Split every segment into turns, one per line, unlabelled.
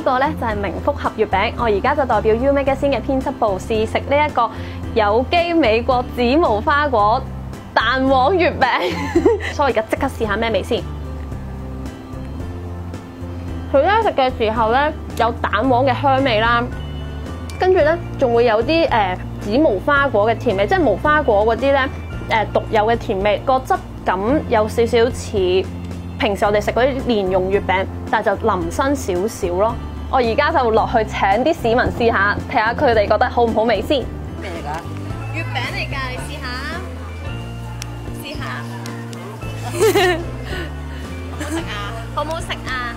呢個呢就係明福合月餅，我而家就代表 U Magazine 嘅編輯部試食呢一個有機美國紫無花果蛋黃月餅，所以我而家即刻試下咩味先。佢咧食嘅時候咧有蛋黃嘅香味啦，跟住咧仲會有啲紫無花果嘅甜味，即係無花果嗰啲咧獨有嘅甜味，個質感有少少似平時我哋食嗰啲蓮蓉月餅，但係就腍身少少咯。我而家就落去請啲市民試下，睇下佢哋覺得好唔好味先。
咩嚟㗎？
月餅嚟㗎，你試下，試下。好食啊？好唔好食啊？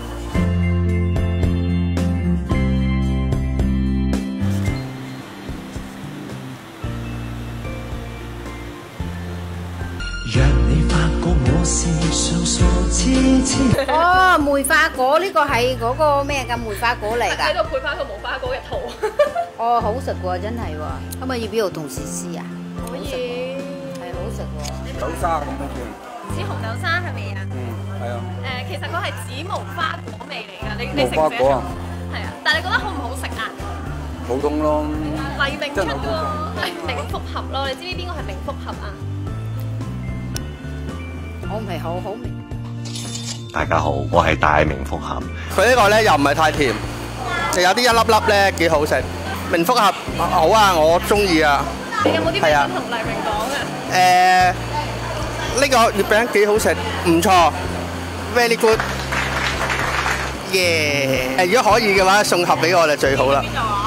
讓你發覺我是上傻痴痴。
哦，梅花果呢個係嗰個咩㗎？梅花果嚟㗎。
喺度配翻個無花果嘅圖。
哦，好食喎，真係喎。可唔可以俾我同事試啊？
可以。
係好食喎。
豆沙咁樣算。
似紅豆沙係咪啊？
係啊。
其實佢係紫無花果味嚟㗎，你食唔食？
無花果啊。
係啊，但係你覺得好唔好食啊？
普通咯。
黎明出㗎喎，明福合咯，你知唔知邊個係明福合啊？
好味，好好味。
大家好，我係大明福合。
佢呢個咧又唔係太甜，又有啲一粒粒咧幾好食。明福合好啊，我中意啊。
你有冇啲咩想同黎明講啊？
呢個月餅幾好食，唔錯 ，very good，耶！如果可以嘅話，送盒俾我就最好啦。